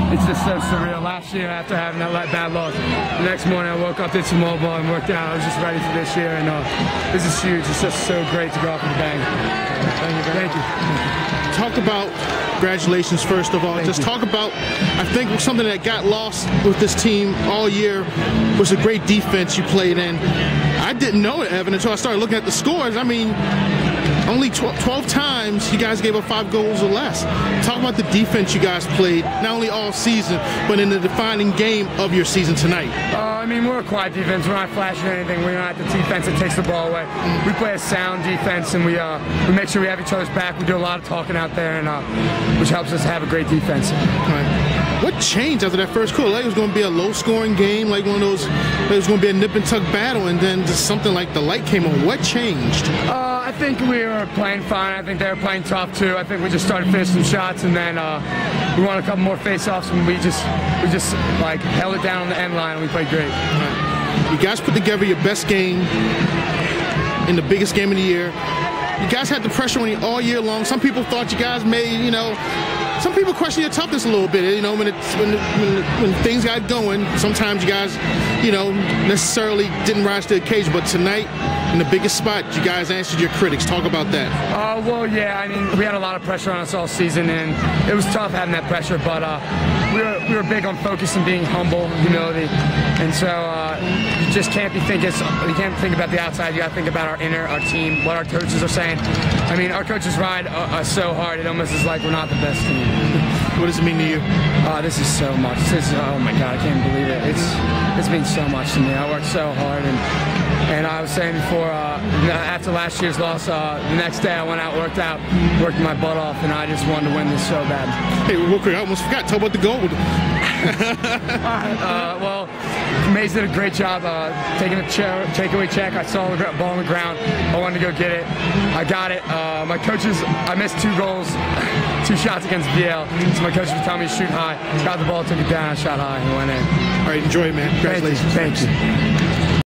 it's just so surreal. Last year, after having that bad loss, the next morning I woke up, did some mobile and worked out. I was just ready for this year, and this is huge. It's just so great to go off with a bang. Thank you. Talk about, congratulations first of all. Just talk about, I think something that got lost with this team all year was the great defense you played in. I didn't know it, Evan, until I started looking at the scores. I mean, only 12 times you guys gave up 5 goals or less. Talk about the defense you guys played, not only all season, but in the defining game of your season tonight. I mean, we're a quiet defense. We're not flashing anything. We're not the defense that takes the ball away. We play a sound defense, and we make sure we have each other's back. We do a lot of talking out there, and which helps us have a great defense. Right. What changed after that first quarter? Like it was going to be a low-scoring game, like one of those, it was going to be a nip-and-tuck battle, and then just something like the light came on. What changed? I think we were playing fine. I think they were playing tough too. I think we just started finishing shots, and then we won a couple more face-offs, and we just like held it down on the end line, and we played great. Right. You guys put together your best game in the biggest game of the year. You guys had the pressure on you all year long. Some people thought you guys may, you know, some people question your toughness a little bit. You know, when things got going, sometimes you guys, you know, necessarily didn't rise to the occasion. But tonight, in the biggest spot, you guys answered your critics. Talk about that. Well, yeah, I mean, we had a lot of pressure on us all season, and it was tough having that pressure. But we were big on focus and being humble, humility, and so you just can't be thinking. You can't think about the outside. You got to think about our inner, our team, what our coaches are saying. I mean, our coaches ride us so hard. It almost is like we're not the best team. What does it mean to you? This is so much. This is, oh my God, I can't believe it. It's means so much to me. I worked so hard, and I was saying before, after last year's loss, the next day I went out, worked my butt off, and I just wanted to win this so bad. Hey, real quick, I almost forgot. Talk about the gold. Well, Mays did a great job taking a takeaway check. I saw the ball on the ground. I wanted to go get it. I got it. My coaches, I missed 2 goals, 2 shots against VL. So my coaches were telling me to shoot high. Got the ball, took it down, I shot high, and went in. All right, enjoy it, man. Congratulations. Thank you.